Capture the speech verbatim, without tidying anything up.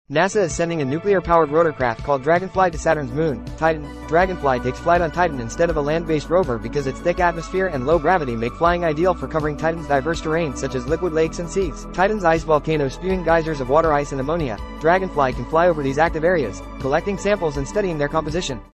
NASA is sending a nuclear-powered rotorcraft called DragonFly to Saturn's moon, Titan. DragonFly takes flight on Titan instead of a land-based rover because its thick atmosphere and low gravity make flying ideal for covering Titan's diverse terrain such as liquid lakes and seas. Titan's ice volcano spewing geysers of water ice and ammonia. DragonFly can fly over these active areas, collecting samples and studying their composition.